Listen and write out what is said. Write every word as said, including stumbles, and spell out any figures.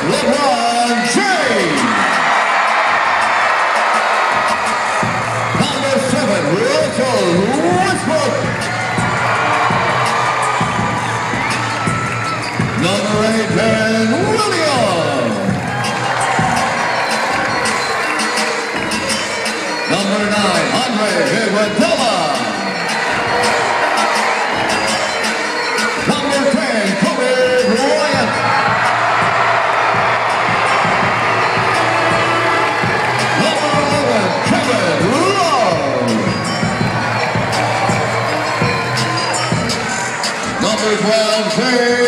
LeBron James. Number seven, Russell Westbrook. Number eight, Baron Williams. Number nine, Andre Iguodala. Number ten, Kobe Bryant. Number eleven, Kevin Love. Number twelve, Shane